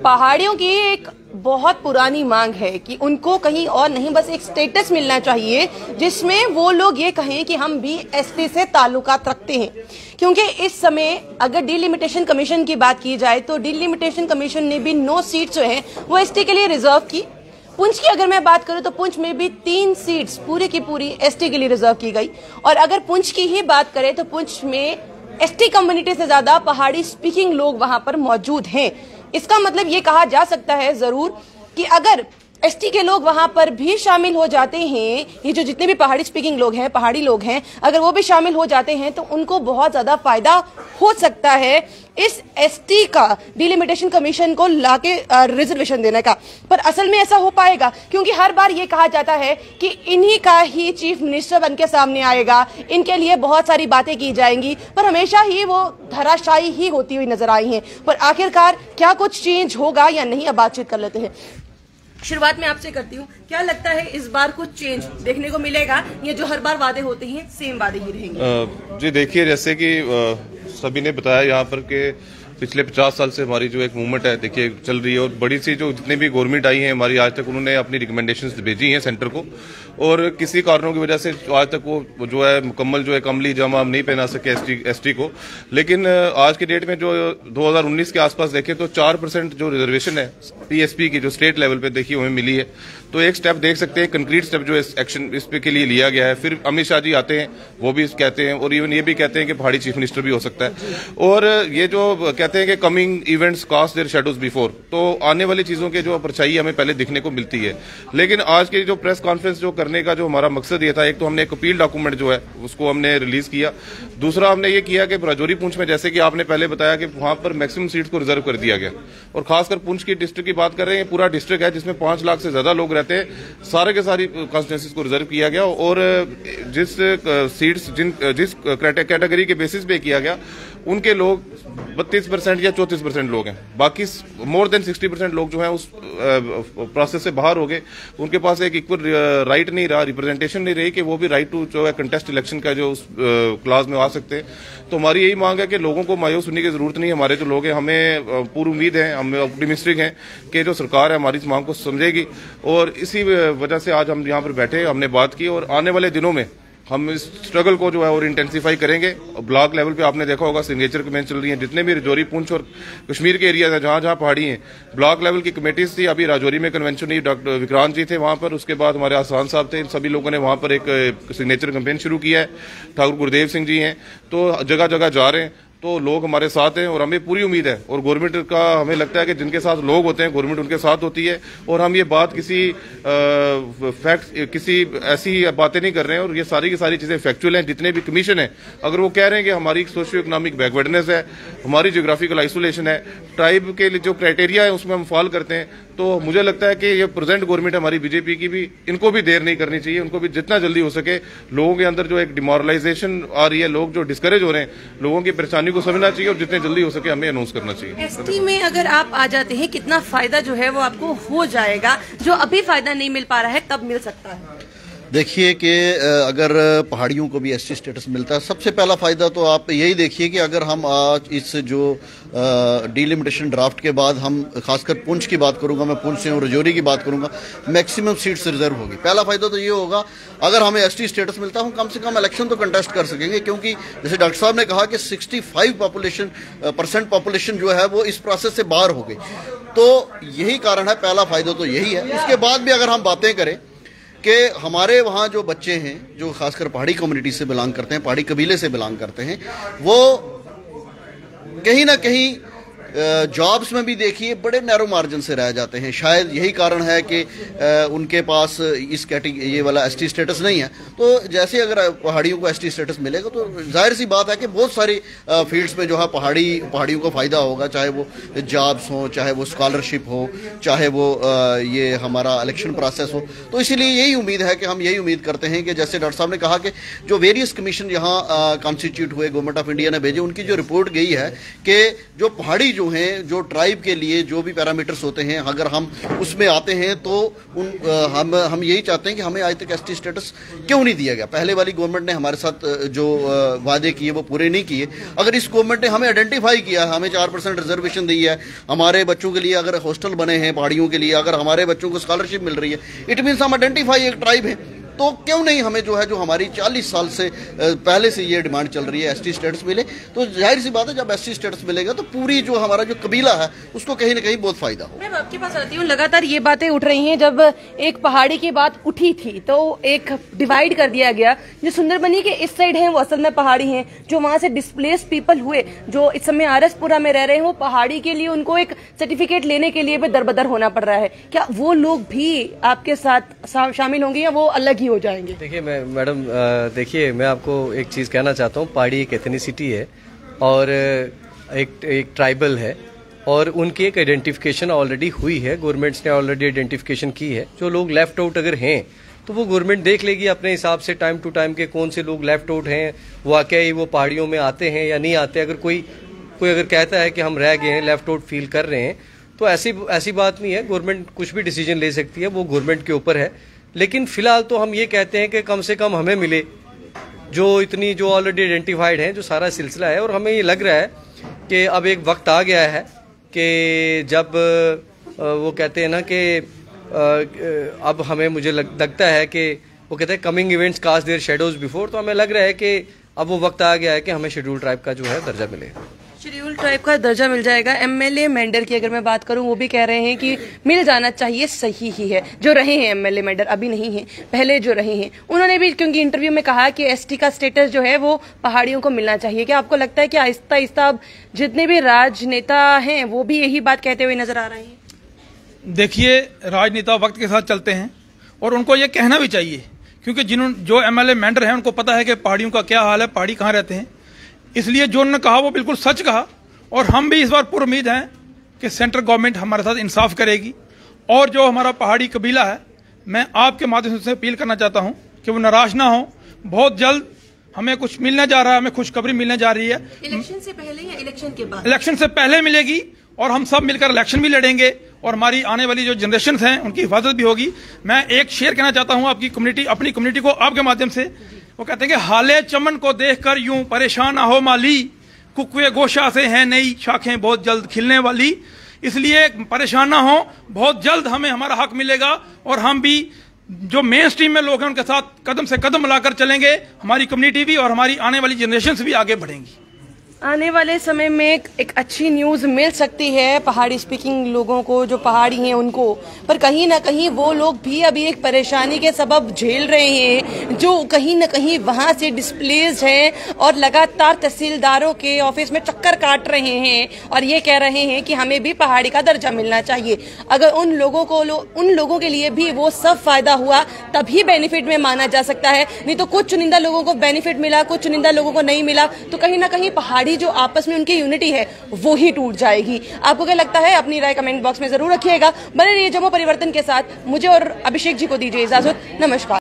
पहाड़ियों की एक बहुत पुरानी मांग है कि उनको कहीं और नहीं बस एक स्टेटस मिलना चाहिए जिसमें वो लोग ये कहें कि हम भी एसटी से ताल्लुकात रखते हैं। क्योंकि इस समय अगर डिलिमिटेशन कमीशन की बात की जाए तो डिलिमिटेशन कमीशन ने भी 9 सीट जो है वो एसटी के लिए रिजर्व की। पुंछ की अगर मैं बात करूं तो पुंछ में भी 3 सीट्स पूरी की पूरी एसटी के लिए रिजर्व की गई। और अगर पुंछ की ही बात करें तो पुंछ में एसटी कम्युनिटी से ज्यादा पहाड़ी स्पीकिंग लोग वहां पर मौजूद हैं। इसका मतलब ये कहा जा सकता है जरूर कि अगर एसटी के लोग वहां पर भी शामिल हो जाते हैं, ये जो जितने भी पहाड़ी स्पीकिंग लोग हैं, पहाड़ी लोग हैं, अगर वो भी शामिल हो जाते हैं तो उनको बहुत ज्यादा फायदा हो सकता है इस एसटी का डिलिमिटेशन कमीशन को लाके रिजर्वेशन देने का। पर असल में ऐसा हो पाएगा? क्योंकि हर बार ये कहा जाता है कि इन्हीं का ही चीफ मिनिस्टर बन के सामने आएगा, इनके लिए बहुत सारी बातें की जाएंगी, पर हमेशा ही वो धराशायी ही होती हुई नजर आई हैं। पर आखिरकार क्या कुछ चेंज होगा या नहीं, अब बातचीत कर लेते हैं। शुरुआत में आपसे करती हूँ, क्या लगता है इस बार कुछ चेंज देखने को मिलेगा या जो हर बार वादे होते हैं सेम वादे ही रहेंगे? जी देखिए, जैसे कि सभी ने बताया यहाँ पर कि पिछले 50 साल से हमारी जो एक मूवमेंट है देखिए चल रही है और बड़ी सी जो जितनी भी गवर्नमेंट आई है हमारी आज तक उन्होंने अपनी रिकमेंडेशंस भेजी हैं सेंटर को और किसी कारणों की वजह से आज तक वो जो है मुकम्मल जो है कमली जामा हम नहीं पहना सके एसटी को। लेकिन आज की डेट में जो 2019 के आसपास देखें तो 4% जो रिजर्वेशन है पीएसपी की जो स्टेट लेवल पे देखिए हमें मिली है। तो एक स्टेप देख सकते हैं, कंक्रीट स्टेप जो एक्शन इस पे के लिए लिया गया है। फिर अमित शाह जी आते हैं, वो भी कहते हैं और इवन ये भी कहते हैं कि पहाड़ी चीफ मिनिस्टर भी हो सकता है। और ये जो कहते हैं कि coming events cast their shadows before, तो आने वाली चीजों के जो परछाई हमें पहले दिखने को मिलती है। लेकिन आज की जो प्रेस कॉन्फ्रेंस जो करने का जो हमारा मकसद ये था, एक तो हमने एक अपील डॉक्यूमेंट जो है उसको हमने रिलीज किया, दूसरा हमने ये किया कि राजौरी पुंछ में जैसे कि आपने पहले बताया कि वहां पर मैक्सिमम सीट्स को रिजर्व कर दिया गया और खासकर पुंछ की डिस्ट्रिक्ट की बात कर रहे हैं, पूरा डिस्ट्रिक्ट है जिसमें 5 लाख से ज्यादा लोग रहते हैं, सारे के सारी कॉन्स्टिट्यूंसीज को रिजर्व किया गया और जिस सीट्स जिस कैटेगरी के बेसिस पे किया गया उनके लोग 32% या 34% लोग हैं, बाकी मोर देन 60% लोग जो हैं उस प्रोसेस से बाहर हो गए। उनके पास एक इक्वल राइट नहीं रहा, रिप्रेजेंटेशन नहीं रही कि वो भी राइट टू जो है कंटेस्ट इलेक्शन का जो उस क्लास में आ सकते हैं। तो हमारी यही मांग है कि लोगों को मायूस होने की जरूरत नहीं है। हमारे जो लोग हैं हमें पूरी उम्मीद है, हम ऑप्टिमिस्टिक हैं कि जो सरकार है हमारी इस मांग को समझेगी और इसी वजह से आज हम यहाँ पर बैठे, हमने बात की और आने वाले दिनों में हम इस स्ट्रगल को जो है और इंटेंसिफाई करेंगे। ब्लॉक लेवल पे आपने देखा होगा सिग्नेचर कमेटी चल रही है, जितने भी राजौरी पुंछ और कश्मीर के एरिया है जहां जहां पहाड़ी हैं, ब्लॉक लेवल की कमेटीज थी। अभी राजौरी में कन्वेंशन हुई, डॉक्टर विक्रांत जी थे वहां पर, उसके बाद हमारे आसान साहब थे, इन सभी लोगों ने वहां पर एक सिग्नेचर कैंपेन शुरू किया है। ठाकुर गुरुदेव सिंह जी हैं, तो जगह जगह जा रहे हैं, तो लोग हमारे साथ हैं और हमें पूरी उम्मीद है और गवर्नमेंट का हमें लगता है कि जिनके साथ लोग होते हैं गवर्नमेंट उनके साथ होती है। और हम ये बात किसी फैक्ट किसी ऐसी बातें नहीं कर रहे हैं और ये सारी की सारी चीजें फैक्चुअल हैं। जितने भी कमीशन है अगर वो कह रहे हैं कि हमारी सोशियो इकोनॉमिक बैकवर्डनेस है, हमारी ज्योग्राफिकल आइसोलेशन है, ट्राइब के लिए जो क्राइटेरिया है उसमें हम फॉल करते हैं, तो मुझे लगता है कि ये प्रेजेंट गवर्नमेंट हमारी बीजेपी की भी, इनको भी देर नहीं करनी चाहिए। उनको भी जितना जल्दी हो सके लोगों के अंदर जो एक डिमोरलाइजेशन आ रही है, लोग जो डिस्करेज हो रहे हैं, लोगों की परेशानी को समझना चाहिए और जितने जल्दी हो सके हमें अनाउंस करना चाहिए। एसटी में अगर आप आ जाते हैं कितना फायदा जो है वो आपको हो जाएगा, जो अभी फायदा नहीं मिल पा रहा है कब मिल सकता है? देखिए कि अगर पहाड़ियों को भी एसटी स्टेटस मिलता है, सबसे पहला फ़ायदा तो आप यही देखिए कि अगर हम आज इस जो डिलिमिटेशन ड्राफ्ट के बाद हम खासकर पुंछ की बात करूंगा, मैं पुंछ से और राजौरी की बात करूंगा, मैक्सिमम सीट्स रिजर्व होगी। पहला फ़ायदा तो ये होगा अगर हमें एसटी स्टेटस मिलता है, हम कम से कम इलेक्शन तो कंटेस्ट कर सकेंगे, क्योंकि जैसे डॉक्टर साहब ने कहा कि 65% पॉपुलेशन जो है वो इस प्रोसेस से बाहर हो गई। तो यही कारण है, पहला फ़ायदा तो यही है। उसके बाद भी अगर हम बातें करें कि हमारे वहाँ जो बच्चे हैं जो खासकर पहाड़ी कम्युनिटी से बिलोंग करते हैं, पहाड़ी कबीले से बिलोंग करते हैं, वो कहीं ना कहीं जॉब्स में भी देखिए बड़े नैरो मार्जिन से रह जाते हैं। शायद यही कारण है कि उनके पास इस कैटेगरी ये वाला एसटी स्टेटस नहीं है। तो जैसे अगर पहाड़ियों को एसटी स्टेटस मिलेगा तो जाहिर सी बात है कि बहुत सारी फील्ड्स में जो है पहाड़ियों को फ़ायदा होगा, चाहे वो जॉब्स हो, चाहे वो स्कॉलरशिप हो, चाहे वो ये हमारा इलेक्शन प्रोसेस हो। तो इसीलिए यही उम्मीद है कि हम यही उम्मीद करते हैं कि जैसे डॉक्टर साहब ने कहा कि जो वेरियस कमीशन यहाँ कॉन्स्टिट्यूट हुए, गवर्नमेंट ऑफ इंडिया ने भेजे, उनकी जो रिपोर्ट गई है कि जो पहाड़ी जो जो हैं, जो ट्राइब के लिए जो भी पैरामीटर्स होते हैं, अगर हम उसमें आते हैं तो हम यही चाहते हैं कि हमें आज तक एसटी स्टेटस क्यों नहीं दिया गया। पहले वाली गवर्नमेंट ने हमारे साथ जो वादे किए वो पूरे नहीं किए। अगर इस गवर्नमेंट ने हमें आइडेंटिफाई किया, हमें 4% रिजर्वेशन दी है, हमारे बच्चों के लिए अगर हॉस्टल बने हैं पहाड़ियों के लिए, अगर हमारे बच्चों को स्कॉलरशिप मिल रही है, इट मीन्स हम आइडेंटिफाई एक ट्राइब है, तो क्यों नहीं हमें जो है, जो हमारी 40 साल से पहले से ये डिमांड चल रही है, एसटी स्टेटस मिले। तो जाहिर सी बात है जब एसटी स्टेटस मिलेगा तो पूरी जो हमारा जो कबीला है उसको कहीं ना कहीं बहुत फायदा हो। मैं आपके पास आती हूँ, लगातार ये बातें उठ रही हैं। जब एक पहाड़ी की बात उठी थी तो एक डिवाइड कर दिया गया, जो सुंदरबनी के इस साइड है वो असल में पहाड़ी हैं, जो वहां से डिस्प्लेस पीपल हुए जो इस समय आरएसपुरा में रह रहे हैं, वो पहाड़ी के लिए उनको एक सर्टिफिकेट लेने के लिए भी दरबदर होना पड़ रहा है। क्या वो लोग भी आपके साथ शामिल होंगे या वो अलग ही हो जाएंगे? देखिए मैडम, देखिए मैं आपको एक चीज़ कहना चाहता हूँ। पहाड़ी एक एथनिसिटी है और एक ट्राइबल है और उनकी एक आइडेंटिफिकेशन ऑलरेडी हुई है, गवर्नमेंट्स ने ऑलरेडी आइडेंटिफिकेशन की है। जो लोग लेफ्ट आउट अगर हैं तो वो गवर्नमेंट देख लेगी अपने हिसाब से टाइम टू टाइम के कौन से लोग लेफ्ट आउट हैं, वाकई वो पहाड़ियों में आते हैं या नहीं आते। अगर कोई अगर कहता है कि हम रह गए हैं, लेफ्ट आउट फील कर रहे हैं, तो ऐसी बात नहीं है। गवर्नमेंट कुछ भी डिसीजन ले सकती है, वो गवर्नमेंट के ऊपर है। लेकिन फिलहाल तो हम ये कहते हैं कि कम से कम हमें मिले जो ऑलरेडी आइडेंटिफाइड हैं, जो सारा सिलसिला है। और हमें ये लग रहा है कि अब एक वक्त आ गया है कि जब वो कहते हैं ना कि अब हमें मुझे लगता है कि वो कहते हैं coming events cast their shadows before. तो हमें लग रहा है कि अब वो वक्त आ गया है कि हमें शेड्यूल ट्राइब का जो है दर्जा मिले। शेड्यूल ट्राइब का दर्जा मिल जाएगा। एमएलए मेंढर की अगर मैं बात करूं, वो भी कह रहे हैं कि मिल जाना चाहिए, सही ही है। जो रहे हैं एमएलए मेंढर, अभी नहीं है, पहले जो रहे हैं, उन्होंने भी क्योंकि इंटरव्यू में कहा कि एसटी का स्टेटस जो है वो पहाड़ियों को मिलना चाहिए। क्या आपको लगता है कि आहिस्ता आहिस्ता अब जितने भी राजनेता हैं वो भी यही बात कहते हुए नजर आ रहे हैं? देखिए, राजनेता वक्त के साथ चलते हैं और उनको ये कहना भी चाहिए, क्योंकि जो एमएलए मेंढर हैं उनको पता है कि पहाड़ियों का क्या हाल है, पहाड़ी कहाँ रहते हैं। इसलिए जो उन्होंने कहा वो बिल्कुल सच कहा। और हम भी इस बार पूरी उम्मीद हैं कि सेंट्रल गवर्नमेंट हमारे साथ इंसाफ करेगी। और जो हमारा पहाड़ी कबीला है, मैं आपके माध्यम से अपील करना चाहता हूं कि वो निराश ना हो। बहुत जल्द हमें कुछ मिलने जा रहा है, हमें खुशखबरी मिलने जा रही है। इलेक्शन से पहले या इलेक्शन के बाद? इलेक्शन से पहले मिलेगी और हम सब मिलकर इलेक्शन भी लड़ेंगे और हमारी आने वाली जो जनरेशन हैं उनकी हिफाजत भी होगी। मैं एक शेर कहना चाहता हूं अपनी कम्युनिटी को आपके माध्यम से। वो कहते हैं कि हाले चमन को देखकर यूं परेशान ना हो माली, कुकुए गोशा से हैं नई शाखें बहुत जल्द खिलने वाली। इसलिए परेशान ना हो, बहुत जल्द हमें हमारा हक मिलेगा और हम भी जो मेन स्ट्रीम में लोग हैं उनके साथ कदम से कदम मिलाकर चलेंगे। हमारी कम्युनिटी भी और हमारी आने वाली जनरेशन भी आगे बढ़ेंगी। आने वाले समय में एक अच्छी न्यूज़ मिल सकती है पहाड़ी स्पीकिंग लोगों को, जो पहाड़ी हैं उनको, पर कहीं ना कहीं वो लोग भी अभी एक परेशानी के सबब झेल रहे हैं, जो कहीं ना कहीं वहां से डिस्प्लेस हैं और लगातार तहसीलदारों के ऑफिस में चक्कर काट रहे हैं और ये कह रहे हैं कि हमें भी पहाड़ी का दर्जा मिलना चाहिए। अगर उन लोगों के लिए भी वो सब फायदा हुआ तभी बेनिफिट में माना जा सकता है, नहीं तो कुछ चुनिंदा लोगों को बेनिफिट मिला, कुछ चुनिंदा लोगों को नहीं मिला, तो कहीं ना कहीं पहाड़ी जो आपस में उनकी यूनिटी है वो ही टूट जाएगी। आपको क्या लगता है? अपनी राय कमेंट बॉक्स में जरूर रखिएगा। बने रहिए जम्मू परिवर्तन के साथ। मुझे और अभिषेक जी को दीजिए इजाजत। नमस्कार।